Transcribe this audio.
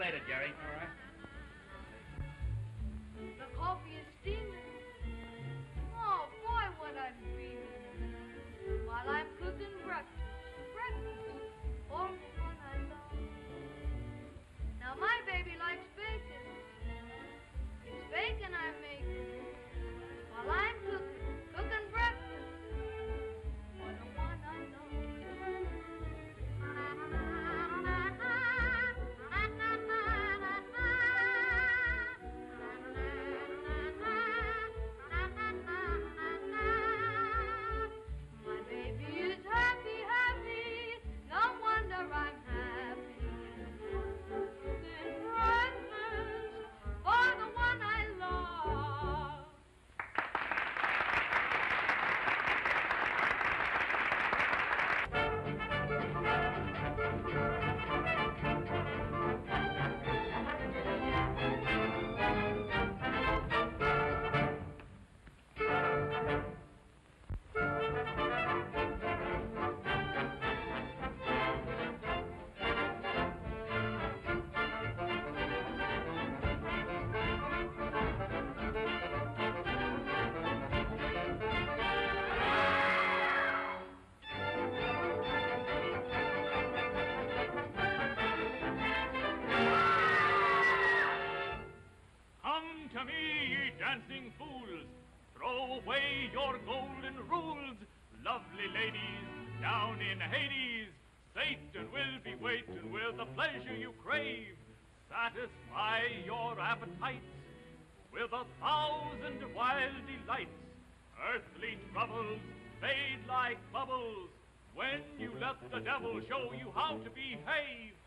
later, Jerry. All right. The coffee is steaming. Oh, boy, what I'm dreaming. While I'm cooking breakfast for the one I love. Now, my baby likes bacon. It's bacon I'm making. While I'm cooking breakfast for the one I love. My baby is happy, happy. No wonder I'm happy. Cooking breakfast for the one I love. Come to me, ye dancing fools, throw away your golden rules. Lovely ladies, down in Hades, Satan will be waiting with the pleasure you crave. Satisfy your appetites with 1,000 wild delights. Earthly troubles fade like bubbles when you let the devil show you how to behave.